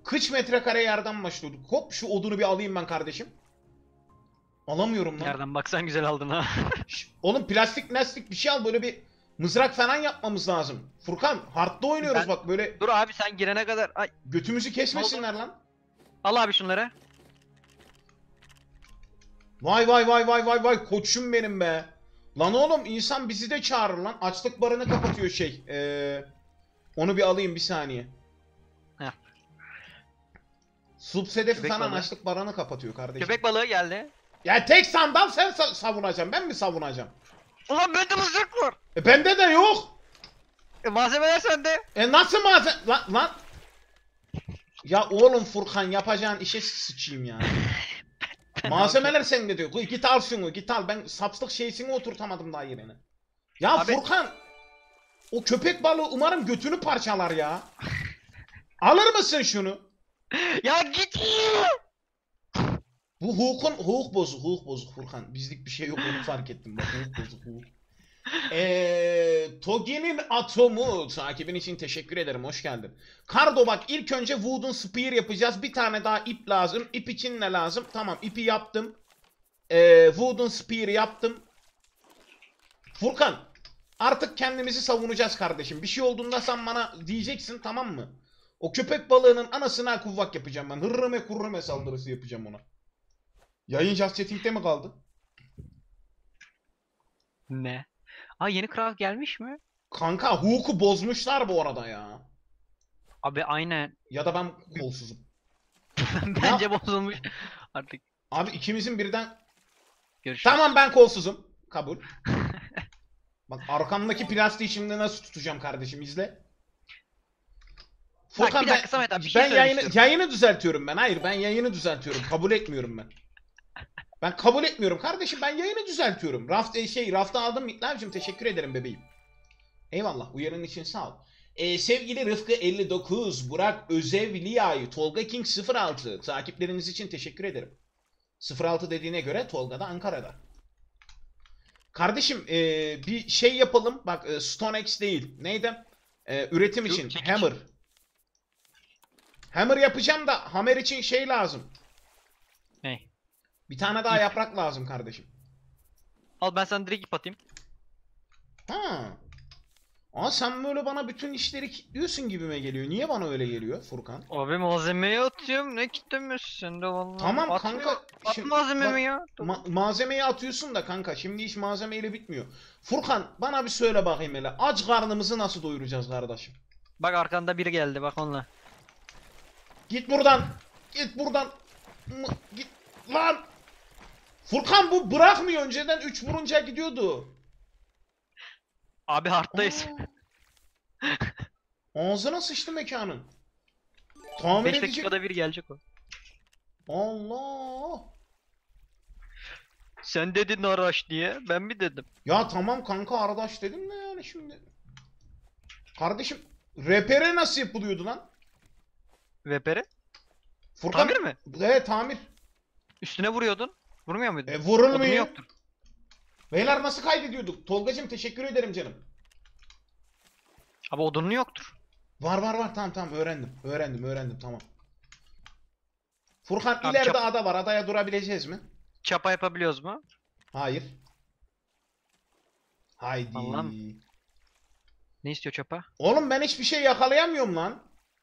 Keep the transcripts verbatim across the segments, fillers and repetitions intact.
Kaç metrekare yerden başlıyorduk? Hop şu odunu bir alayım ben kardeşim. Alamıyorum lan. Nereden baksan güzel aldın ha. Şş, oğlum plastik plastik bir şey al, böyle bir mızrak falan yapmamız lazım. Furkan hardda oynuyoruz Ben- bak, böyle Dur abi sen girene kadar. Ay, götümüzü kesmesinler lan. al abi şunları. Vay vay vay vay vay vay koçum benim be. Lan oğlum insan bizi de çağırır lan. Açlık barını kapatıyor şey. Ee, onu bir alayım bir saniye. Heh. Subsedefi Köpek falan balığı. açlık barını kapatıyor kardeşim. Köpek balığı geldi. Ya tek sandal sen sa- savunacaksın, ben mi savunacağım? Ulan bende mızrak var. E bende de yok. E, malzemeler sende. E nasıl malzeme... Lan, lan. Ya oğlum Furkan, yapacağın işe sıçayım ya. Malzemeler sende diyor. Git al şunu, git al. Ben sapslık şeysini oturtamadım daha yerine. Ya Abi- Furkan. O köpek balığı umarım götünü parçalar ya. Alır mısın şunu? Ya git. Bu hukukun hukuk bozuk, hukuk bozuk Furkan. Bizlik bir şey yok, onu fark ettim. Bak hukuk bozuk, hukuk. Eee Togi'nin atomu takibin için teşekkür ederim, hoş geldin. Kardo bak, ilk önce Wooden Spear yapacağız. Bir tane daha ip lazım. İp için ne lazım? Tamam, ipi yaptım. Eee Wooden Spear yaptım. Furkan, artık kendimizi savunacağız kardeşim. Bir şey olduğunda sen bana diyeceksin, tamam mı? O köpek balığının anasına kuvvak yapacağım ben. Hırrıme kurrıme saldırısı yapacağım ona. Yayın Just Chatting'de mi kaldı? Ne? Aa yeni kral gelmiş mi? Kanka hukuku bozmuşlar bu arada ya. Abi aynen. Ya da ben kolsuzum. Bence bozulmuş. Artık Abi ikimizin birden... görüşürüz. Tamam ben kolsuzum. Kabul. Bak arkamdaki plastiği şimdi nasıl tutacağım kardeşim, izle. Bak, bir dakika Samet abi, bir şey ben söylemek yayını, istiyorum. yayını düzeltiyorum ben. Hayır, ben yayını düzeltiyorum. Kabul etmiyorum ben. Ben kabul etmiyorum kardeşim, ben yayını düzeltiyorum. Raft e, şey rafta aldım Mitlavcığım, teşekkür ederim bebeğim. Eyvallah, uyarın için sağ ol. Ee, sevgili Rıfkı elli dokuz, Burak Özevliyay, Tolga King sıfır altı takipleriniz için teşekkür ederim. sıfır altı dediğine göre Tolga da Ankara'da. Kardeşim ee, bir şey yapalım. Bak e, StoneX değil. Neydi? Ee, üretim Şu için çekiç. Hammer. Hammer yapacağım da Hammer için şey lazım. Ne? Bir tane daha İp. yaprak lazım kardeşim. Al ben sana direkt ip atayım. Ha. Aa sen böyle bana bütün işleri kilitliyorsun gibime geliyor. Niye bana öyle geliyor Furkan? Abi malzemeyi atıyorum. Ne kitlemiyorsun sen de vallahi. Tamam Atma- kanka. At şimdi- malzememi bak, ya. ma- malzemeyi atıyorsun da kanka. Şimdi iş malzemeyle bitmiyor. Furkan bana bir söyle bakayım hele. Aç karnımızı nasıl doyuracağız kardeşim? Bak arkanda biri geldi bak onunla. Git buradan. Git buradan. M- Git lan. Furkan bu bırakmıyor. Önceden üç vurunca gidiyordu. Abi hardtayız. Aa. Ağzına sıçtı mekanın. Tamir beş edecek. dakikada bir gelecek o. Allah. Sen dedin araç diye. Ben mi dedim? Ya tamam kanka, arkadaş dedim de yani şimdi. Kardeşim repere nasıl yapılıyordu lan? Vepere? Furkan, Tamir mi? Evet tamir. Üstüne vuruyordun. Vurmuyor muydun? E, Odunu vurulmuyor. yoktur. Beyler nasıl kaydediyorduk? Tolgacığım teşekkür ederim canım. Abi odunun yoktur. Var var var, tamam tamam öğrendim. Öğrendim öğrendim tamam. Furkan Abi ileride çap- ada var. Adaya durabileceğiz mi? Çapa yapabiliyoruz mu? Hayır. Haydi. Allah'ım. Ne istiyor çapa? Oğlum ben hiçbir şey yakalayamıyorum lan.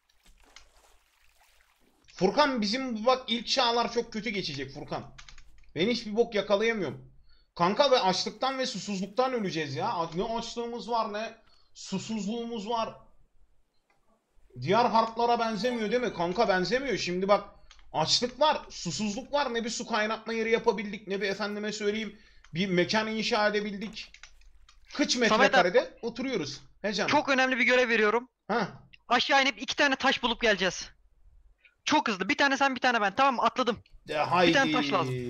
Furkan bizim bu bak ilk çağlar çok kötü geçecek Furkan. Ben hiçbir bok yakalayamıyorum. Kanka ve açlıktan ve susuzluktan öleceğiz ya. Ne açlığımız var ne susuzluğumuz var. Diğer harplara benzemiyor değil mi? Kanka benzemiyor. Şimdi bak açlık var, susuzluk var. Ne bir su kaynatma yeri yapabildik, ne bir efendime söyleyeyim bir mekan inşa edebildik. Kaç metrekarede oturuyoruz. He canım. Çok önemli bir görev veriyorum. Ha. Aşağı inip iki tane taş bulup geleceğiz. Çok hızlı. Bir tane sen bir tane ben. Tamam mı? Atladım. De, haydi. tane taş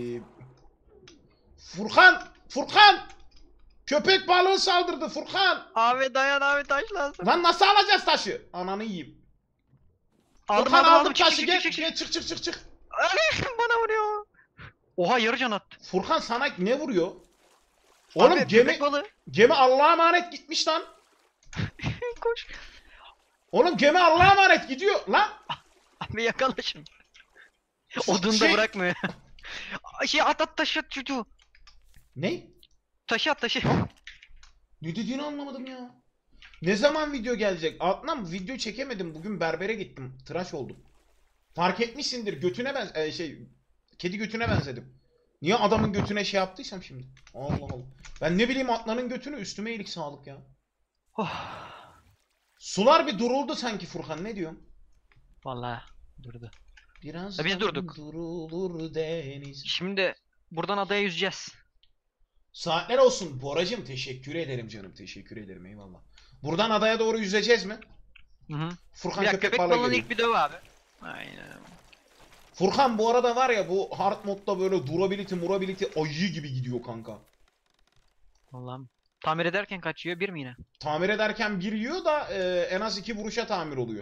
Furkan! Furkan! Köpek balığı saldırdı Furkan! Abi dayan abi taş lazım. Lan nasıl alacağız taşı? Ananı yiyeyim. Aldım Furkan aldım aldım aldım. Çık taşı, çık gel, çık çık. gel çık çık çık çık. Ay, bana vuruyor. Oha yarı can attı. Furkan sana ne vuruyor? Oğlum Abi, gemi köpek balığı. gemi Allah'a emanet gitmiş lan. Koş. Oğlum gemi Allah'a emanet gidiyor lan. Abi yakala şunu. Odunu da Şey- bırakmıyor. Şey at at taşı at çocuğu. Ne? Taşı at taşı. Ne dediğini anlamadım ya. Ne zaman video gelecek? Adnan video çekemedim. Bugün berbere gittim. Tıraş oldum. Fark etmişsindir. Götüne ben e, şey kedi götüne benzedim. Niye adamın götüne şey yaptıysam şimdi? Allah Allah. Ben ne bileyim Adnan'ın götünü üstüme iyilik sağlık ya. Oh. Sular bir duruldu sanki Furkan, ne diyorsun? Vallahi durdu. Biraz Ya biz durduk. durulur deniz. Şimdi buradan adaya yüzeceğiz. Saatler olsun Boracım, teşekkür ederim canım, teşekkür ederim, eyvallah. Buradan adaya doğru yüzeceğiz mi? Hı hı. Furkan Bir dakika köpek köpek balığı balığını geliyor. ilk bir döv abi. Aynen. Furkan bu arada var ya, bu hard modda böyle durability murability ayı gibi gidiyor kanka. Allah'ım. Tamir ederken kaç yiyor? Bir mi yine? Tamir ederken bir yiyor da e, en az iki vuruşa tamir oluyor.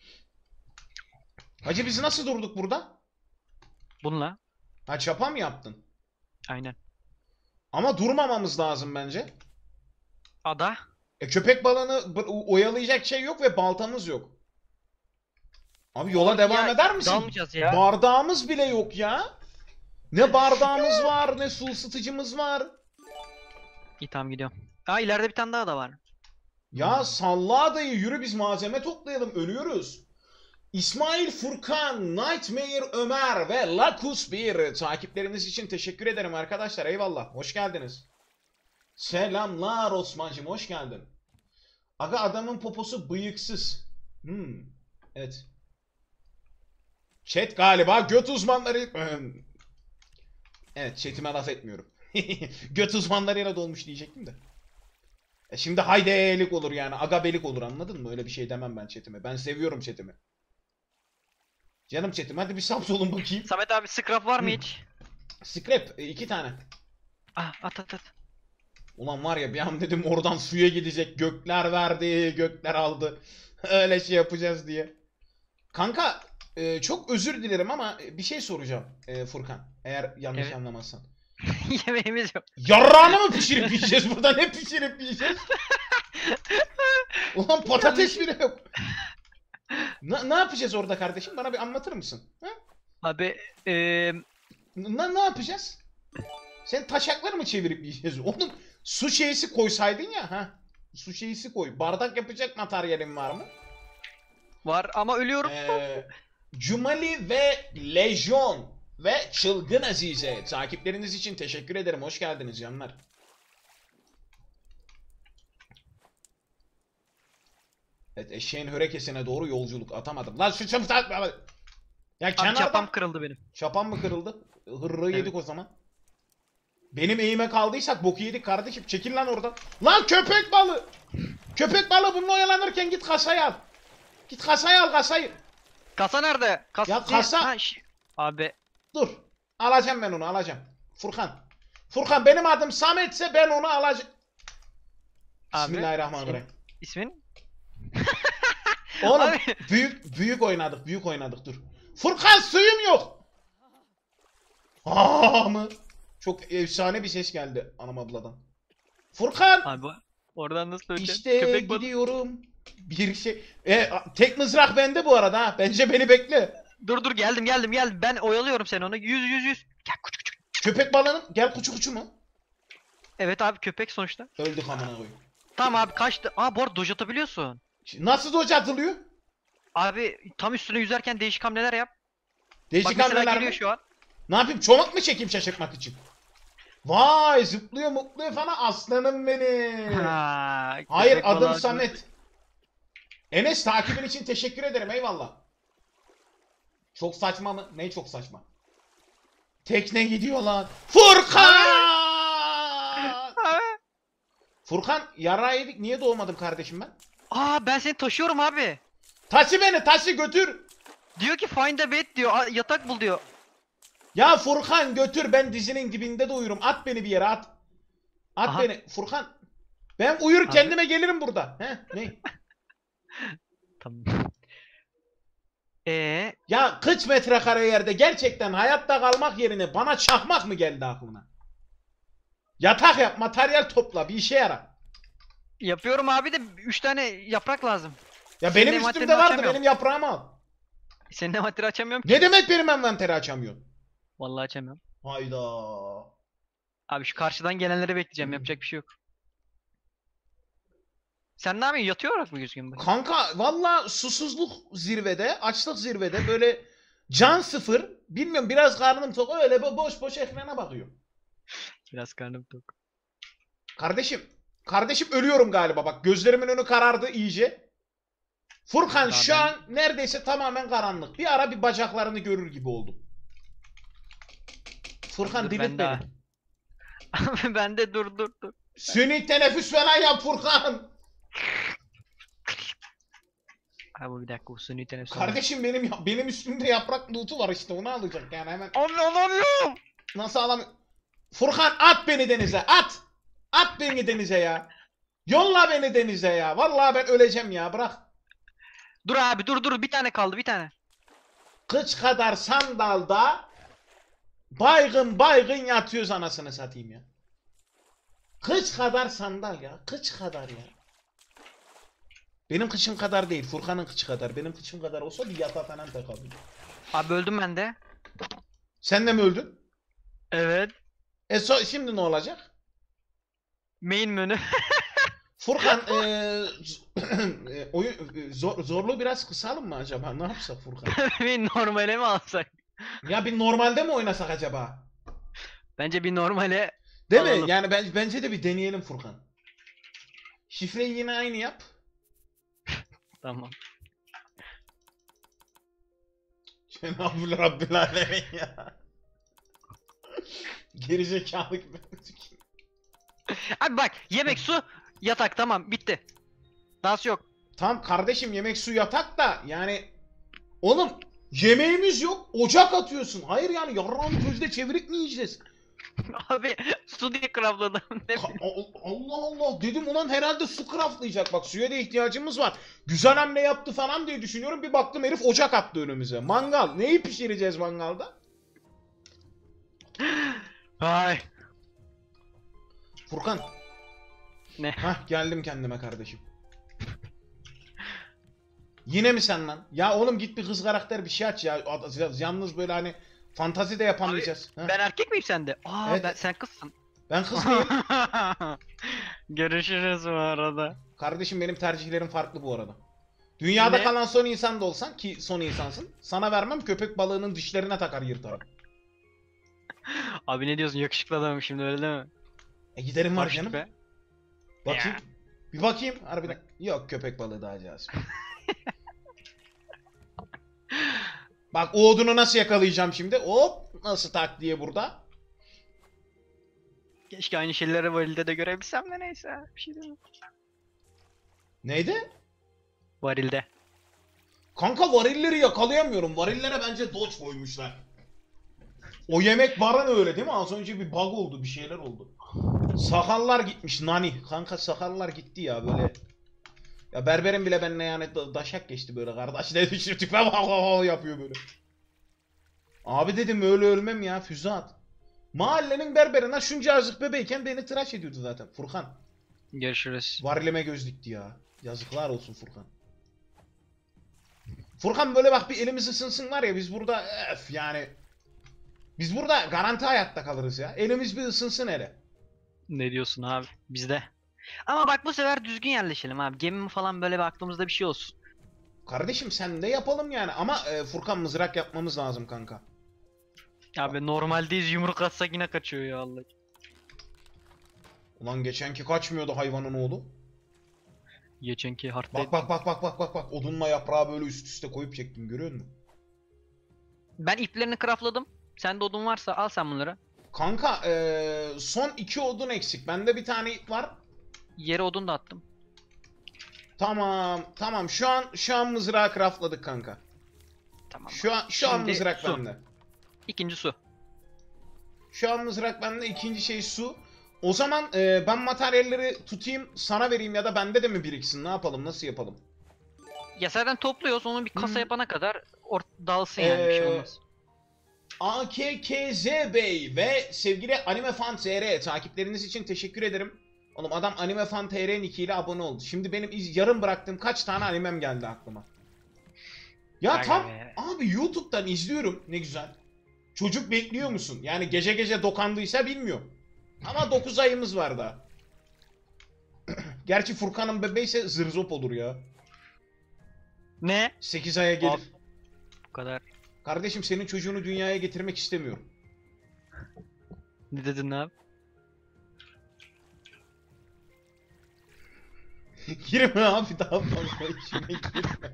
Hacı biz nasıl durduk burada? Bununla. Ha, çapa mı yaptın? Aynen. Ama durmamamız lazım bence. Ada. E, köpek balığını b- oyalayacak şey yok ve baltamız yok. Abi yola devam Ya, eder misin? Dalmayacağız ya. Bardağımız bile yok ya. Ne bardağımız var, ne su ısıtıcımız var. İyi tamam gidiyorum. Aa ileride bir tane daha da var. Ya salla adayı, yürü biz malzeme toplayalım, ölüyoruz. İsmail, Furkan, Nightmare Ömer ve Lakus bir takipleriniz için teşekkür ederim arkadaşlar, eyvallah, hoş geldiniz. Selamlar Osman'cım, hoş geldin. Aga adamın poposu bıyıksız. Hmm, evet. Chat galiba göt uzmanları... Evet, chatime laf etmiyorum. Göt uzmanlarıyla dolmuş diyecektim de. E şimdi haydelik olur yani, agabelik olur, anladın mı? Öyle bir şey demem ben chatime. Ben seviyorum chatimi. Canım chatim, hadi bir sap solun bakayım. Samet abi scrap var mı Hı. hiç? Scrap e, iki tane. Ah at at at. Ulan var ya, bir an dedim oradan suya gidecek. Gökler verdi, gökler aldı. Öyle şey yapacağız diye. Kanka e, çok özür dilerim ama bir şey soracağım e, Furkan. Eğer yanlış Evet. anlamazsan. Yemeğimiz yok. Yarrağını mı pişirip yiyeceğiz burada? Ne pişirip yiyeceğiz? Ulan patates bile yok. Ne, ne yapacağız orada kardeşim? Bana bir anlatır mısın? Ha? Abi eee Ne, ne yapacağız? Sen taşakları mı çevirip yiyeceğiz? Oğlum su şeysi koysaydın ya. Ha? Su şeysi koy. Bardak yapacak materyalin var mı? var ama ölüyorum. Ee, Cumali ve Lejyon ve Çılgın Azize. Takipleriniz için teşekkür ederim. Hoş geldiniz canlar. Evet, eşeğin hörekesine doğru yolculuk atamadım. Lan şu çabuk. Ya Abi kenardan... çapam kırıldı benim. Çapan mı kırıldı? Hırrı yedik Evet. o zaman. Benim eğime kaldıysak boku yedik kardeşim. Çekil lan oradan. Lan köpek balığı! Köpek balığı bununla oyalanırken git kasayı al. Git kasayı al, kasayı. Kasa nerede? Kasa. Ya kasa- Ha, şi- Abi Dur. Alacağım ben onu, alacağım. Furkan. Furkan, benim adım Samet'se ben onu alacağım. Abi, Bismillahirrahmanirrahim. ismin? Oğlum Abi. büyük büyük oynadık, büyük oynadık, dur. Furkan, suyum yok. Aa mı? Çok efsane bir ses geldi anam abladan. Furkan! Abi oradan nasıl öleceğim? İşte Köpek balığı. gidiyorum. Bir şey. E, a- tek mızrak bende bu arada ha. Bence beni bekle. Dur dur geldim geldim geldim. Ben oyalıyorum seni onu. Yüz yüz yüz. Gel kuç kuç. Köpek balığının gel kuçu kuçu mu? Evet abi köpek sonuçta. Öldük amına koyayım. Tamam abi kaçtı. Aa bu arada dodge atabiliyorsun. Şimdi nasıl doç atılıyor? Abi tam üstüne yüzerken değişik hamleler yap. Bak Değişik mesela hamleler geliyor mi? şu an. Ne yapayım? Çomak mı çekeyim şaşırtmak için? Vay, zıplıyor mutluyor falan, aslanım benim. Ha, Hayır, köpek adım balığı- Samet. Enes, takibin için teşekkür ederim, eyvallah. Çok saçma mı? Ne çok saçma? Tekne gidiyor lan. Furkan! Ha. Furkan, yara yedik, niye doğmadım kardeşim ben? Aa ben seni taşıyorum abi. Taşı beni, taşı götür. Diyor ki find a bed diyor. Aa, yatak bul diyor. Ya Furkan götür, ben dizinin dibinde de uyurum. At beni bir yere, at. At Aha. beni Furkan. Ben uyur Abi. kendime gelirim burada. He ne? Tamam. Ee, Ya kaç metrekare yerde gerçekten hayatta kalmak yerine bana çakmak mı geldi aklına? Yatak yap, materyal topla, bir işe yara. yapıyorum abi de üç tane yaprak lazım. Ya Senin benim envanterini üstümde vardı, açamıyorum. benim yaprağımı al. Senin envanteri açamıyorum ki. Ne demek benim envanteri açamıyorsun? Vallahi açamıyorum. Hayda. Abi şu karşıdan gelenleri bekleyeceğim. Yapacak bir şey yok. Sen ne yapıyorsun? Yatıyor olarak mı gözüküyorsun? Bakayım? Kanka valla susuzluk zirvede, açlık zirvede böyle can sıfır. Bilmiyorum biraz karnım tok öyle bo- boş boş ekrana bakıyorum. Biraz karnım tok. Kardeşim, kardeşim ölüyorum galiba bak gözlerimin önü karardı iyice. Furkan Daha şu ben- an neredeyse tamamen karanlık. Bir ara bir bacaklarını görür gibi oldum. Furkan Dur, dilit ben beni. daha- Abi ben de dur dur dur. Suni teneffüs falan yap Furkan. Abi bir dakika bu suni teneffüs. Kardeşim benim benim üstümde yaprak loot'u var işte onu alacak yani hemen. Abi alamıyorum. Nasıl alam? Furkan at beni denize at. At beni denize ya. Yolla beni denize ya. Vallahi ben öleceğim ya bırak. Dur abi dur dur bir tane kaldı bir tane. Kıç kadar sandalda baygın baygın yatıyoruz anasını satayım ya. Kıç kadar sandal ya. Kıç kadar ya. Benim kıçım kadar değil. Furkan'ın kıçı kadar. Benim kıçım kadar olsa bir yatağa falan takabilir. Abi öldüm ben de. Sen de mi öldün? Evet. E so şimdi ne olacak? Main menü. Furkan eee e, oyun e, zor, zorluğu biraz kısalım mı acaba? Ne yapsak Furkan? Bir normale mi alsak? Ya bir normalde mi oynasak acaba? Bence bir normale Değil alalım. mi? Yani ben, bence de bir deneyelim Furkan. Şifreyi yine aynı yap. Tamam. Cenab-ı Rabbil Alemin ya. Gerizekalı gibi. Abi bak yemek su yatak tamam bitti. Dahası yok. Tamam kardeşim yemek su yatak da yani oğlum yemeğimiz yok ocak atıyorsun. Hayır yani yarrağın közde çevirip mi yiyeceğiz? Abi su diye craftladım. Ne Ka- A- Allah Allah dedim ulan herhalde su craftlayacak bak suya da ihtiyacımız var. Güzel hamle yaptı falan diye düşünüyorum bir baktım herif ocak attı önümüze. Mangal neyi pişireceğiz mangalda? Vay. Furkan. Ne? Hah geldim kendime kardeşim. Yine mi sen lan? Ya oğlum git bir kız karakter bir şey aç ya. Ad- Yalnız böyle hani fantazi de yapamayacağız. Hah. Ben erkek miyim sende? Aa Evet. ben, sen kızsın. Ben kız mıyım? Görüşürüz bu arada. Kardeşim benim tercihlerim farklı bu arada. Dünyada Ne? kalan son insan da olsan ki son insansın. Sana vermem köpek balığının dişlerine takar yırtarım. Abi ne diyorsun yakışıklı adamım şimdi öyle değil mi? E giderim var Barıştık canım. be. Bakayım. Ya. Bir bakayım. Harbiden. Yok köpek balığı daha cazip. Bak o odunu nasıl yakalayacağım şimdi? Hop nasıl tak diye burada. Keşke aynı şeyleri varilde de görebilsem de neyse. Bir şey değil. Neydi? Varilde. Kanka varilleri yakalayamıyorum. Varillere bence dodge koymuşlar. O yemek baran öyle değil mi? Az önce bir bug oldu, bir şeyler oldu. Sakallar gitmiş nani. Kanka sakallar gitti ya böyle. Ya berberim bile benimle yani da- daşak geçti böyle kardeş dedi şu tipe bak bak bak yapıyor böyle. Abi dedim öyle ölmem ya füze at. Mahallenin berberine şuncacık bebeyken beni tıraş ediyordu zaten Furkan. Görüşürüz. Varilime göz dikti ya. Yazıklar olsun Furkan. Furkan böyle bak bir elimiz ısınsın var ya biz burada öf yani. Biz burada garanti hayatta kalırız ya. Elimiz bir ısınsın hele. Ne diyorsun abi? Bizde. Ama bak bu sefer düzgün yerleşelim abi. Gemi falan böyle bir aklımızda bir şey olsun. Kardeşim sen de yapalım yani ama e, Furkan mızrak yapmamız lazım kanka. Abi normaldeyiz yumruk atsak yine kaçıyor ya Allah. Ulan geçenki kaçmıyordu hayvanın oğlu. Geçenki hard Bak bak bak bak bak bak bak odunla yaprağı böyle üst üste koyup çektim görüyor musun? Ben iplerini craftladım. Sende odun varsa al sen bunları. Kanka e, son iki odun eksik. Bende bir tane ip var. Yere odun da attım. Tamam tamam şu an şu an mızrağı craftladık kanka. Tamam. Şu an şu an Şimdi mızrak su. bende. İkinci su. Şu an mızrak bende ikinci şey su. O zaman e, ben materyalleri tutayım sana vereyim ya da bende de mi biriksin ne yapalım nasıl yapalım? Ya zaten topluyoruz onu bir kasa Hı. yapana kadar ort dağılsın yani bir şey Ee, olmaz. A K K Z Bey ve sevgili AnimeFan T R takipleriniz için teşekkür ederim. Oğlum adam AnimeFan T R nick ile abone oldu. Şimdi benim iz- yarım bıraktığım kaç tane animem geldi aklıma. Ya Aga tam be. abi YouTube'dan izliyorum ne güzel. Çocuk bekliyor musun? Yani gece gece dokandıysa bilmiyorum. Ama dokuz ayımız var daha. Gerçi Furkan'ın bebeği ise zırzop olur ya. Ne? sekiz aya gelir. Abi, bu kadar. Kardeşim senin çocuğunu dünyaya getirmek istemiyorum. Ne dedin abi? Girme abi daha fazla içine girme.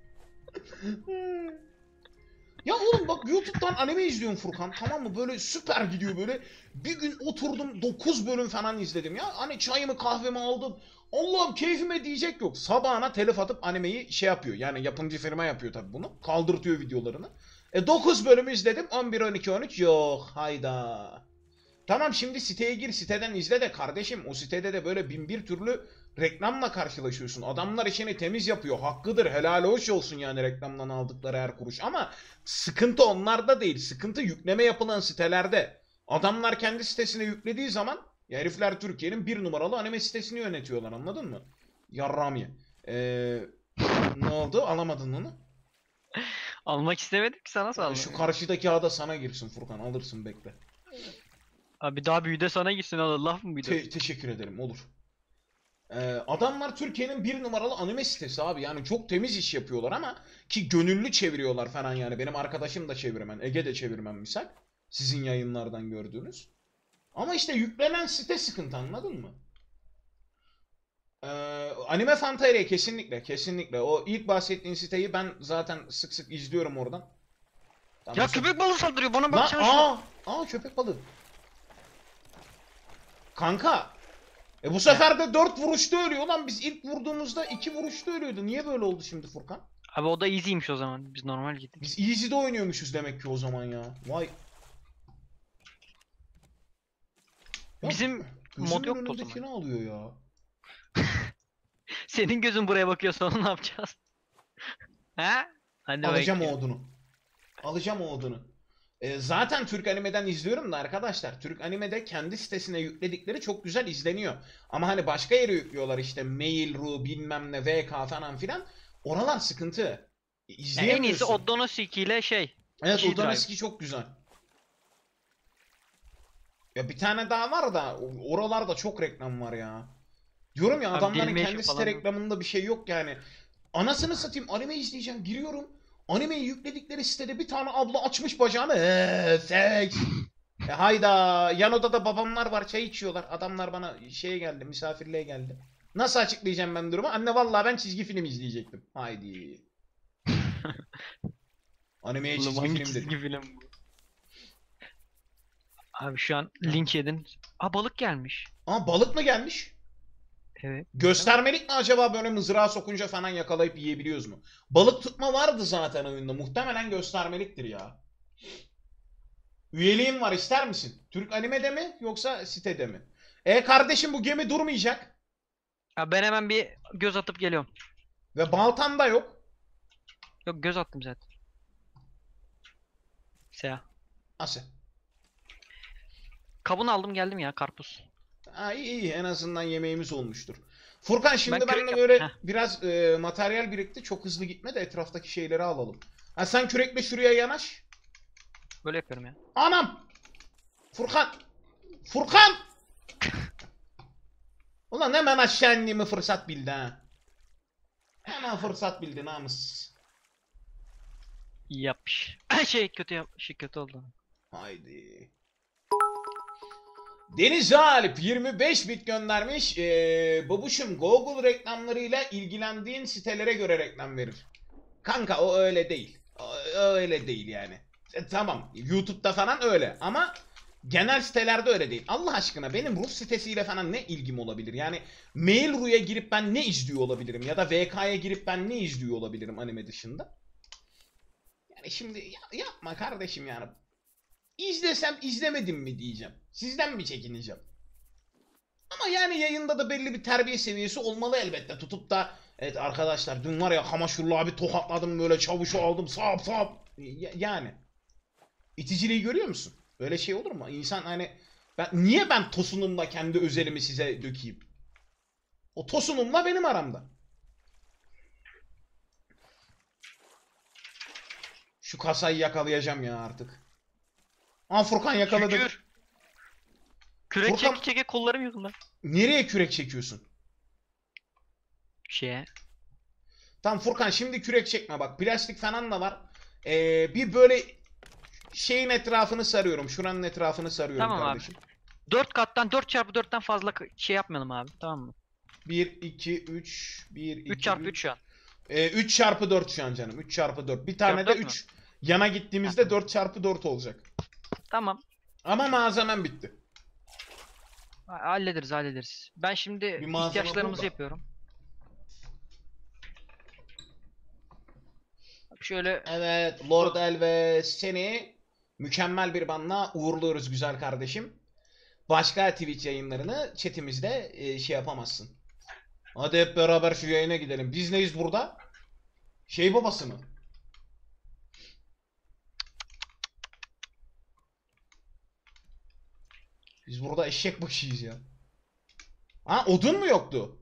Ya oğlum bak YouTube'dan anime izliyorum Furkan, tamam mı? Böyle süper gidiyor böyle. Bir gün oturdum dokuz bölüm falan izledim ya. Hani çayımı kahvemi aldım. Allah'ım keyfime diyecek yok. Sabahına telif atıp animeyi şey yapıyor. Yani yapımcı firma yapıyor tabii bunu. Kaldırtıyor videolarını. E dokuz bölümü izledim. on bir, on iki, on üç yok. Hayda. Tamam şimdi siteye gir, siteden izle de kardeşim o sitede de böyle bin bir türlü reklamla karşılaşıyorsun. Adamlar işini temiz yapıyor. Hakkıdır, helal hoş olsun yani reklamdan aldıkları her kuruş. Ama sıkıntı onlarda değil. Sıkıntı yükleme yapılan sitelerde. Adamlar kendi sitesine yüklediği zaman ya herifler Türkiye'nin bir numaralı anime sitesini yönetiyorlar, anladın mı? Yarram ye. Ee, ne oldu? Alamadın onu. Almak istemedim ki sana Ee, saldım. Şu karşıdaki ağda sana girsin Furkan, alırsın bekle. Abi daha büyüğü de sana gitsin Allah laf mı büyüdü? Te- teşekkür ederim, olur. Ee, adamlar Türkiye'nin bir numaralı anime sitesi abi. Yani çok temiz iş yapıyorlar ama ki gönüllü çeviriyorlar falan yani. Benim arkadaşım da çevirmen, Ege de çevirmen misal. Sizin yayınlardan gördüğünüz. Ama işte yüklenen site sıkıntı, anladın mı? Ee, Anime Fantaria kesinlikle, kesinlikle. O ilk bahsettiğin siteyi ben zaten sık sık izliyorum oradan. Tamam, Ya bu sefer- köpek balığı saldırıyor bana Lan baksana şuna. aa, aa köpek balığı. Kanka. E bu sefer de dört vuruşta ölüyor lan. Biz ilk vurduğumuzda iki vuruşta ölüyordu. Niye böyle oldu şimdi Furkan? Abi o da easy'ymiş o zaman. Biz normal gittik. Biz Easy'de oynuyormuşuz demek ki o zaman ya. Vay. Ya, Bizim mod gözümün yoktu o önündekini zaman. alıyor ya. Senin gözün buraya bakıyorsa onu ne yapacağız? Ha? Hadi Alacağım o bakayım. odunu. Alacağım o odunu. E, zaten Türk animeden izliyorum da arkadaşlar. Türk animede kendi sitesine yükledikleri çok güzel izleniyor. Ama hani başka yere yüklüyorlar işte Mail.ru bilmem ne V K falan filan. Oralar sıkıntı. E, Ya en iyisi İzleyemiyorsun. Odonosiki ile şey. Evet, G-Drive. Odoneski çok güzel. Ya bir tane daha var da oralarda çok reklam var ya. Diyorum ya Abi adamların Dailymotion kendi site falan yok. reklamında bir şey yok yani. Anasını satayım, anime izleyeceğim, giriyorum. Animeyi yükledikleri sitede bir tane abla açmış bacağını. Eee seks. E hayda, yan odada babamlar var, çay içiyorlar. Adamlar bana şeye geldi, misafirliğe geldi. Nasıl açıklayacağım ben durumu? Anne vallahi ben çizgi film izleyecektim. Haydi. Animeye Oğlum çizgi hangi film çizgi dedim. film bu? Abi şu an linç yedin. Aa balık gelmiş. Aa balık mı gelmiş? Evet. Göstermelik mi acaba, böyle mızrağa sokunca falan yakalayıp yiyebiliyoruz mu? Balık tutma vardı zaten oyunda. Muhtemelen göstermeliktir ya. Üyeliğin var, ister misin? Türk animede mi yoksa sitede mi? E kardeşim bu gemi durmayacak. Ya ben hemen bir göz atıp geliyorum. Ve baltan da yok. Yok göz attım zaten. Seha. Nasıl? Kabını aldım geldim ya karpuz. Ha, iyi iyi, en azından yemeğimiz olmuştur. Furkan şimdi Ben ben kürek de yap- böyle Heh. biraz e, materyal birikti. Çok hızlı gitme de etraftaki şeyleri alalım. Ha sen kürekle şuraya yanaş. Böyle yapıyorum ya. Anam! Furkan! Furkan! Ulan hemen aşağı indiğimi fırsat bildi ha. Hemen fırsat bildi namussuz. İyi yapmış. şey kötü yapmış. Kötü oldu. Haydi. Deniz Alp yirmi beş bit göndermiş. Ee, babuşum Google reklamlarıyla ilgilendiğin sitelere göre reklam verir. Kanka o öyle değil. O, o öyle değil yani. E, tamam YouTube'da falan öyle ama genel sitelerde öyle değil. Allah aşkına benim Rus sitesiyle falan ne ilgim olabilir? Yani Mail.ru'ya girip ben ne izliyor olabilirim? Ya da V K'ya girip ben ne izliyor olabilirim anime dışında? Yani şimdi ya- yapma kardeşim yani. İzlesem izlemedim mi diyeceğim. Sizden mi çekineceğim? Ama yani yayında da belli bir terbiye seviyesi olmalı elbette. Tutup da evet arkadaşlar dün var ya Hamaşurlu abi tokatladım, böyle çavuşu aldım sap sap. Ya- yani. İticiliği görüyor musun? Öyle şey olur mu? İnsan hani ben, niye ben tosunumla kendi özelimi size dökeyim? O tosunumla benim aramda. Şu kasayı yakalayacağım ya artık. Aa Furkan yakaladık. Şükür. Kürek Furkan- çeke çeke kollarım yıkıldı. Nereye kürek çekiyorsun? Şeye. Tamam Furkan şimdi kürek çekme bak. Plastik falan da var. Ee, bir böyle şeyin etrafını sarıyorum. Şuranın etrafını sarıyorum Tamam abi. kardeşim. dört kattan dört çarpı dörtten fazla k- şey yapmayalım abi. Tamam mı? bir, iki, üç, bir, iki, üç çarpı üç şu an. Ee, üç çarpı dört şu an canım. üç çarpı dört. Bir tane de Çarpı dört mü? üç. Yana gittiğimizde dört çarpı dört olacak. Tamam. Ama malzemem bitti. Ha- Hallederiz hallederiz. Ben şimdi Bir malzeme ihtiyaçlarımızı bul da. yapıyorum. Şöyle Evet Lord Elves seni mükemmel bir banla uğurluyoruz güzel kardeşim. Başka Twitch yayınlarını chatimizde e, şey yapamazsın. Hadi hep beraber şu yayına gidelim. Biz neyiz burada? Şey babası mı? Biz burada eşek başıyız ya. Ha odun mu yoktu?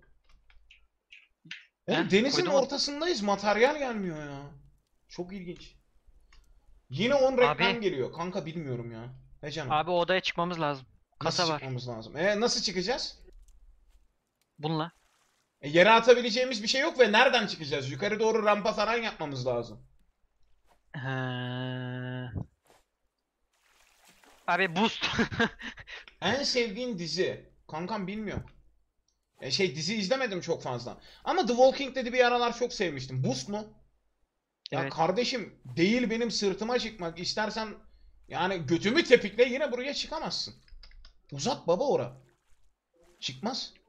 Oğlum He, denizin koydum onu. ortasındayız. Materyal gelmiyor ya. Çok ilginç. Yine on reklam Abi. geliyor. Kanka bilmiyorum ya. Ne canım? abi o odaya çıkmamız lazım. Nasıl Kasa var. çıkmamız lazım? E nasıl çıkacağız? Bununla. E, yere atabileceğimiz bir şey yok ve nereden çıkacağız? Yukarı doğru rampa falan yapmamız lazım. He. Abi boost. En sevdiğin dizi. Kankam bilmiyorum. E, şey dizi izlemedim çok fazla. Ama The Walking Dead'i bir aralar çok sevmiştim. Boost mu? Ya Evet. kardeşim değil benim sırtıma çıkmak. İstersen yani götümü tepikle yine buraya çıkamazsın. Uzak baba ora. Çıkmaz.